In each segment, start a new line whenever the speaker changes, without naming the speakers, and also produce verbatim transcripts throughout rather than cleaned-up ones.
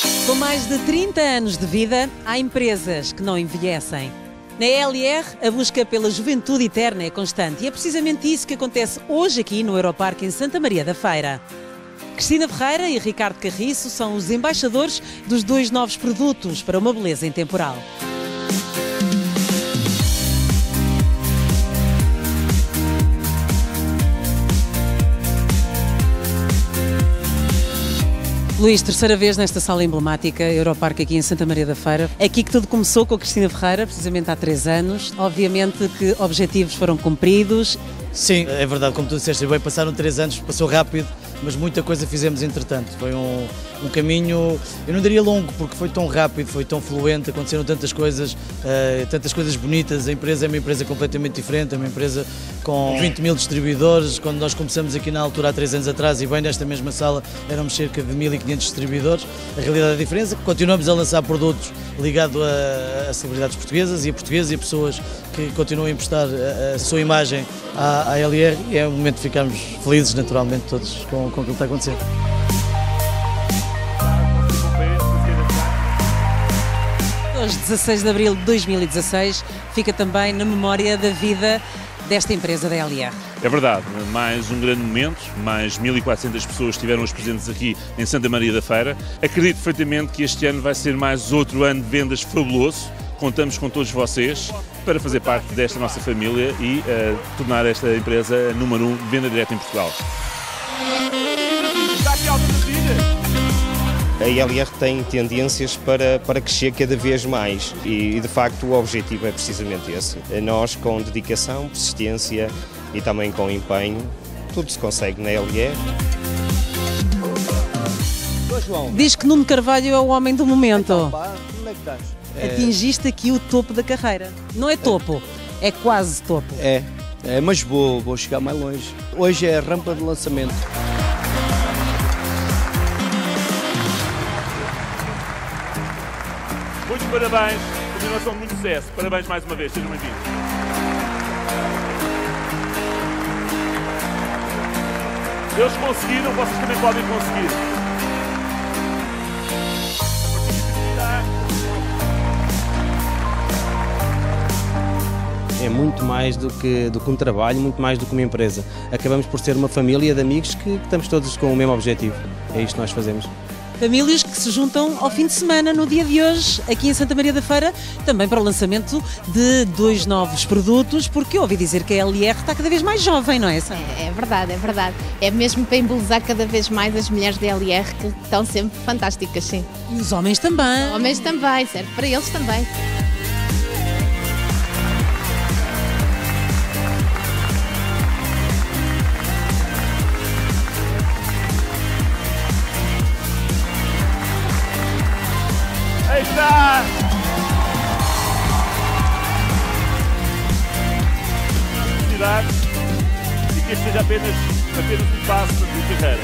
Com mais de trinta anos de vida, há empresas que não envelhecem. Na E L R, a busca pela juventude eterna é constante e é precisamente isso que acontece hoje aqui no Europarque em Santa Maria da Feira. Cristina Ferreira e Ricardo Carriço são os embaixadores dos dois novos produtos para uma beleza intemporal. Luís, terceira vez nesta sala emblemática, Europarque aqui em Santa Maria da Feira. É aqui que tudo começou com a Cristina Ferreira, precisamente há três anos. Obviamente que objetivos foram cumpridos.
Sim, é verdade, como tu disseste, bem, passaram três anos, passou rápido, mas muita coisa fizemos entretanto. Foi um, um caminho, eu não diria longo, porque foi tão rápido, foi tão fluente, aconteceram tantas coisas, uh, tantas coisas bonitas. A empresa é uma empresa completamente diferente, é uma empresa com vinte mil distribuidores. Quando nós começamos aqui na altura, há três anos atrás, e bem nesta mesma sala, éramos cerca de mil e quinhentos distribuidores. A realidade é a diferença, continuamos a lançar produtos ligados a, a celebridades portuguesas e a portugueses e a pessoas que continuam a emprestar a, a sua imagem à, à E L R, e é um momento de ficarmos felizes naturalmente todos com, com aquilo que está acontecendo.
Hoje, dezasseis de abril de dois mil e dezasseis, fica também na memória da vida desta empresa da E L R.
É verdade, mais um grande momento, mais mil e quatrocentas pessoas estiveram hoje presentes aqui em Santa Maria da Feira. Acredito perfeitamente que este ano vai ser mais outro ano de vendas fabuloso. Contamos com todos vocês para fazer parte desta nossa família e uh, tornar esta empresa número um de venda direta em Portugal.
A E L R tem tendências para, para crescer cada vez mais e, de facto, o objetivo é precisamente esse. Nós, com dedicação, persistência e também com empenho, tudo se consegue na E L R.
Diz que Nuno Carvalho é o homem do momento.
Como é que estás?
Atingiste aqui o topo da carreira. Não é topo, é quase topo.
É, é mas vou, vou chegar mais longe. Hoje é a rampa de lançamento.
Muitos parabéns, continuação de muito sucesso. Parabéns mais uma vez, sejam bem-vindos. Eles conseguiram, vocês também podem conseguir.
É muito mais do que, do que um trabalho, muito mais do que uma empresa. Acabamos por ser uma família de amigos que, que estamos todos com o mesmo objetivo. É isto que nós fazemos.
Famílias que se juntam ao fim de semana, no dia de hoje, aqui em Santa Maria da Feira, também para o lançamento de dois novos produtos, porque eu ouvi dizer que a E L R está cada vez mais jovem, não é, Sandra?
É, é verdade, é verdade. É mesmo para embelezar cada vez mais as mulheres da E L R, que estão sempre fantásticas, sim.
E os homens também.
Os homens também, serve para eles também.
Aí está! Felicidade e que este seja apenas, apenas um passo de carreira.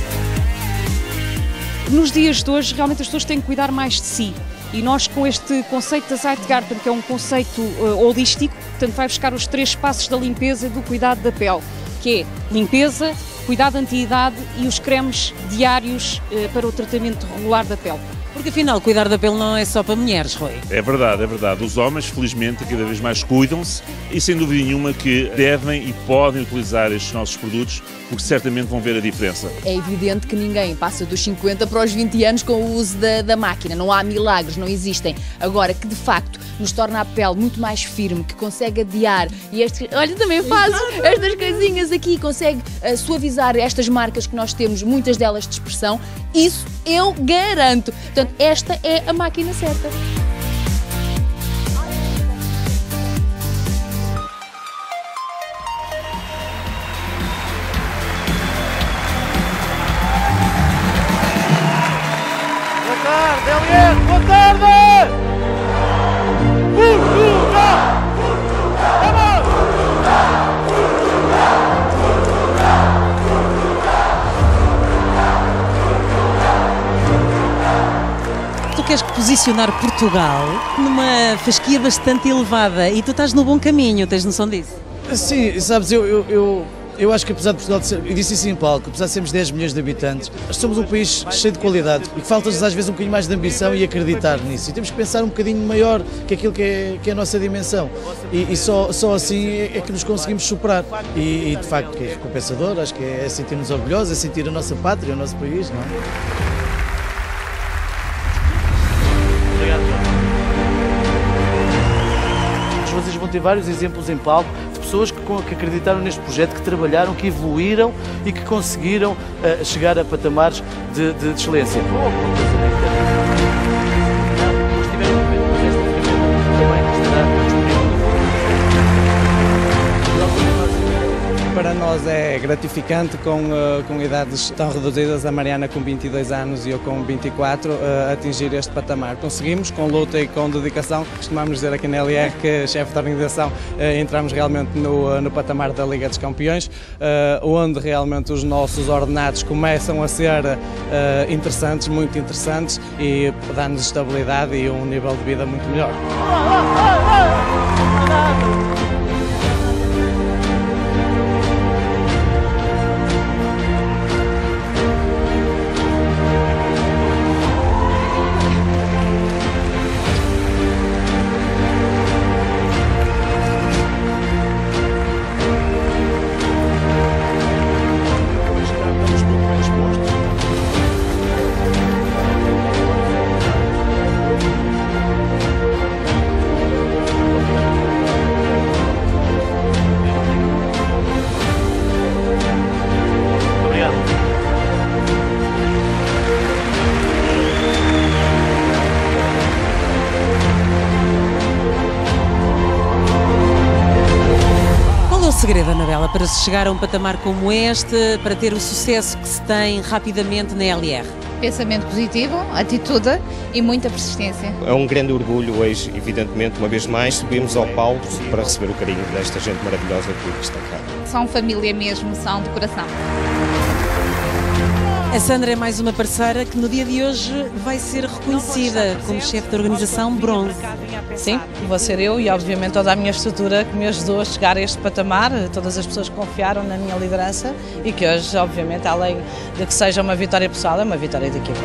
Nos dias de hoje, realmente as pessoas têm que cuidar mais de si. E nós, com este conceito da Zeitgarten, que é um conceito uh, holístico, portanto vai buscar os três passos da limpeza e do cuidado da pele, que é limpeza, cuidado anti-idade e os cremes diários uh, para o tratamento regular da pele.
Porque afinal, cuidar da pele não é só para mulheres, Rui.
É verdade, é verdade. Os homens, felizmente, cada vez mais cuidam-se e, sem dúvida nenhuma, que devem e podem utilizar estes nossos produtos, porque certamente vão ver a diferença.
É evidente que ninguém passa dos cinquenta para os vinte anos com o uso da, da máquina. Não há milagres, não existem. Agora, que de facto nos torna a pele muito mais firme, que consegue adiar e este, olha, também faz estas coisinhas aqui, consegue uh, suavizar estas marcas que nós temos, muitas delas de expressão, isso eu garanto. Portanto, esta é a máquina certa.
Boa tarde, E L R! Boa tarde! Portugal!
Tu queres posicionar Portugal numa fasquia bastante elevada e tu estás no bom caminho, tens noção disso?
Sim, sabes, eu, eu, eu, Eu acho que apesar de Portugal, de ser, eu disse isso em palco, apesar de sermos dez milhões de habitantes, somos um país cheio de qualidade e que falta-nos às vezes um bocadinho mais de ambição e acreditar nisso. E temos que pensar um bocadinho maior que aquilo que é, que é a nossa dimensão. E, e só, só assim é, é que nos conseguimos superar. E, e de facto que é recompensador, acho que é, é sentir-nos orgulhosos, é sentir a nossa pátria, o nosso país, não é? Vocês vão ter vários exemplos em palco de pessoas que, que acreditaram neste projeto, que trabalharam, que evoluíram e que conseguiram uh, chegar a patamares de, de, de excelência.
Para nós é gratificante, com, uh, com idades tão reduzidas, a Mariana com vinte e dois anos e eu com vinte e quatro, uh, atingir este patamar. Conseguimos, com luta e com dedicação, costumamos dizer aqui na L R que, chefe da organização, uh, entramos realmente no, uh, no patamar da Liga dos Campeões, uh, onde realmente os nossos ordenados começam a ser uh, interessantes, muito interessantes, e dá-nos estabilidade e um nível de vida muito melhor.
O segredo, Anabela, para se chegar a um patamar como este, para ter o sucesso que se tem rapidamente na L R?
Pensamento positivo, atitude e muita persistência.
É um grande orgulho hoje, evidentemente, uma vez mais, subimos ao palco para receber o carinho desta gente maravilhosa que está cá.
São família mesmo, são de coração.
A Sandra é mais uma parceira que no dia de hoje vai ser reconhecida como chefe da organização Bronze.
Sim, vou ser eu e obviamente toda a minha estrutura que me ajudou a chegar a este patamar, todas as pessoas que confiaram na minha liderança e que hoje, obviamente, além de que seja uma vitória pessoal, é uma vitória de equipa.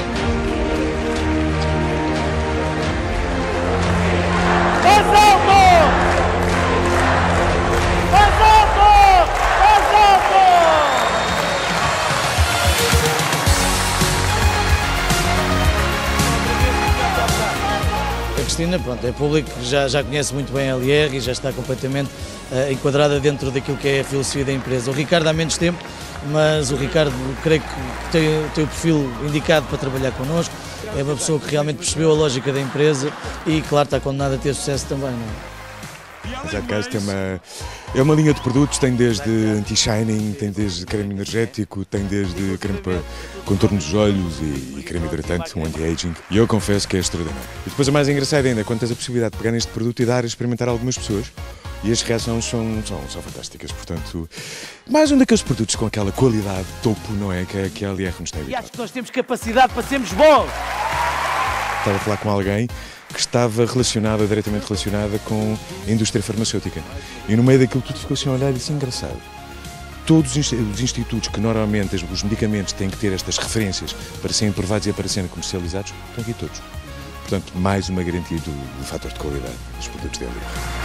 A Cristina, pronto, é público que já, já conhece muito bem a L R e já está completamente uh, enquadrada dentro daquilo que é a filosofia da empresa. O Ricardo há menos tempo, mas o Ricardo creio que tem, tem o perfil indicado para trabalhar connosco, é uma pessoa que realmente percebeu a lógica da empresa e, claro, está condenado a ter sucesso também, não é?
A Zcast tem uma, é uma linha de produtos, tem desde anti-shining, tem desde creme energético, tem desde creme para contorno dos olhos e, e creme hidratante, um anti-aging. E eu confesso que é extraordinário. E depois o mais engraçado ainda é quando tens a possibilidade de pegar neste produto e dar a experimentar a algumas pessoas. E as reações são, são, são fantásticas, portanto, mais um daqueles produtos com aquela qualidade topo, não é? Que, que a L R nos tem.
E acho que nós temos capacidade para sermos bons!
Estava a falar com alguém que estava relacionada, diretamente relacionada com a indústria farmacêutica. E no meio daquilo tudo ficou assim a olhar e disse, engraçado, todos os institutos que normalmente os medicamentos têm que ter estas referências para serem aprovados e para serem comercializados, estão aqui todos. Portanto, mais uma garantia do, do fator de qualidade dos produtos da L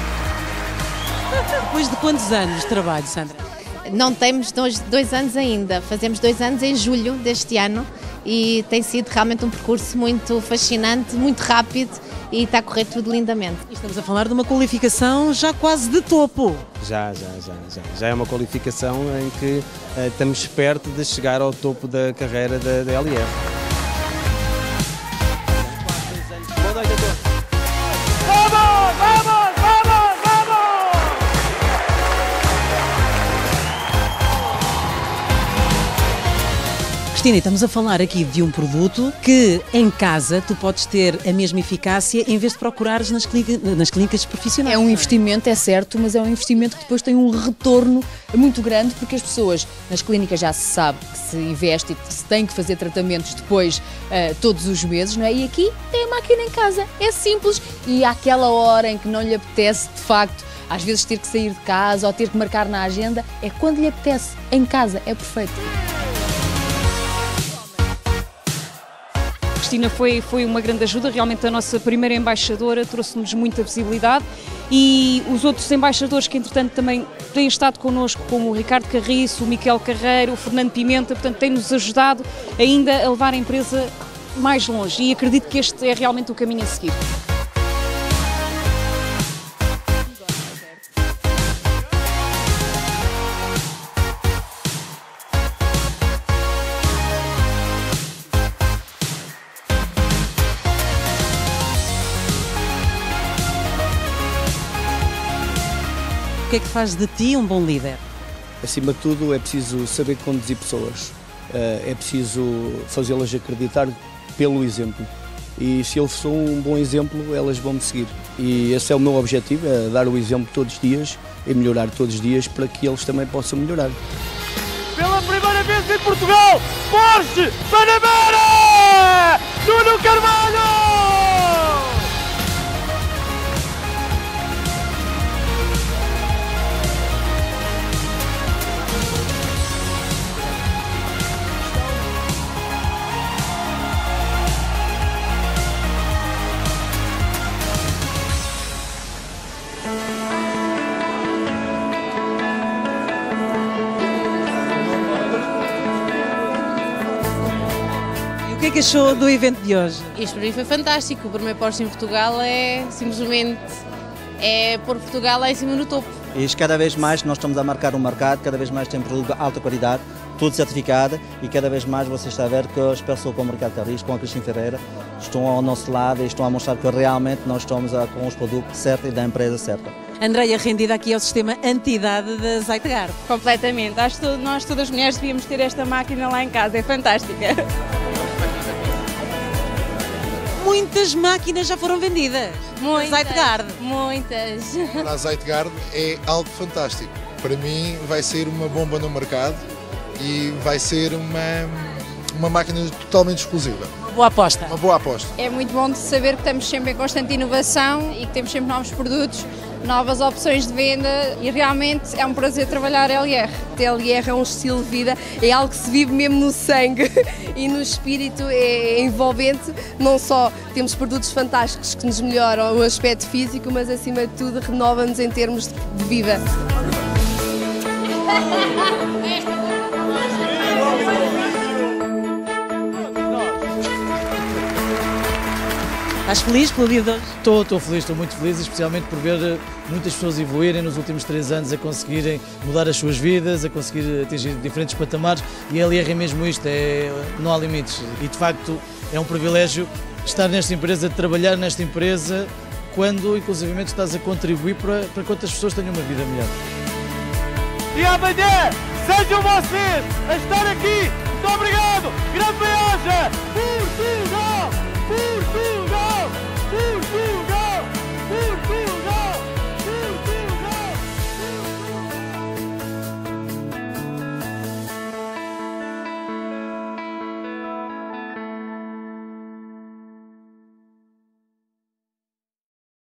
R.
Depois de quantos anos de trabalho, Sandra?
Não temos dois, dois anos ainda, fazemos dois anos em julho deste ano e tem sido realmente um percurso muito fascinante, muito rápido e está a correr tudo lindamente.
E estamos a falar de uma qualificação já quase de topo.
Já, já, já, já. Já é uma qualificação em que uh, estamos perto de chegar ao topo da carreira da, da L R.
Boa noite a todos. Vamos, vamos, vamos, vamos!
Cristina, estamos a falar aqui de um produto que em casa tu podes ter a mesma eficácia em vez de procurares nas, clínica, nas clínicas profissionais.
É um investimento, é certo, mas é um investimento que depois tem um retorno muito grande porque as pessoas nas clínicas já se sabe que se investe e que se tem que fazer tratamentos depois uh, todos os meses, não é? E aqui tem a máquina em casa, é simples e àquela hora em que não lhe apetece de facto às vezes ter que sair de casa ou ter que marcar na agenda, é quando lhe apetece, em casa, é perfeito.
Cristina foi, foi uma grande ajuda, realmente a nossa primeira embaixadora trouxe-nos muita visibilidade e os outros embaixadores que entretanto também têm estado connosco, como o Ricardo Carriço, o Miquel Carreiro, o Fernando Pimenta, portanto têm-nos ajudado ainda a levar a empresa mais longe e acredito que este é realmente o caminho a seguir.
O que é que faz de ti um bom líder?
Acima de tudo, é preciso saber conduzir pessoas, é preciso fazê-las acreditar pelo exemplo. E se eu sou um bom exemplo, elas vão me seguir. E esse é o meu objetivo, é dar o exemplo todos os dias e melhorar todos os dias para que eles também possam melhorar.
Pela primeira vez em Portugal, Porsche Panamera! Nuno Carvalho!
O que é que achou do evento de hoje?
Isto para mim foi fantástico. O primeiro Porsche em Portugal é simplesmente é pôr Portugal lá em cima no topo.
E cada vez mais nós estamos a marcar um mercado, cada vez mais tem produto de alta qualidade, tudo certificado e cada vez mais você está a ver que as pessoas como o Ricardo Carriço, com a Cristina Ferreira, estão ao nosso lado e estão a mostrar que realmente nós estamos a, com os produtos certos e da empresa certa.
Andreia, rendida aqui ao sistema anti-idade da Zeitgear.
Completamente. Acho que nós, todas as mulheres, devíamos ter esta máquina lá em casa. É fantástica.
Muitas máquinas já foram vendidas.
Muitas.
Zeitgear.
Muitas.
A Zeitgear é algo fantástico. Para mim vai ser uma bomba no mercado e vai ser uma, uma máquina totalmente exclusiva.
Uma boa aposta.
Uma boa aposta.
É muito bom de saber que estamos sempre em constante inovação e que temos sempre novos produtos, novas opções de venda e realmente é um prazer trabalhar L R.
L R é um estilo de vida, é algo que se vive mesmo no sangue e no espírito, é envolvente. Não só temos produtos fantásticos que nos melhoram o aspecto físico, mas acima de tudo renova-nos em termos de vida.
Estás feliz pelo dia de hoje?
Estou, estou feliz, estou muito feliz, especialmente por ver muitas pessoas evoluírem nos últimos três anos, a conseguirem mudar as suas vidas, a conseguir atingir diferentes patamares e a L R é mesmo isto, é, não há limites e de facto é um privilégio estar nesta empresa, trabalhar nesta empresa quando inclusivamente estás a contribuir para, para que outras pessoas tenham uma vida melhor.
E amanhã sejam vocês a estar aqui. Muito obrigado. Grande viagem. Portugal!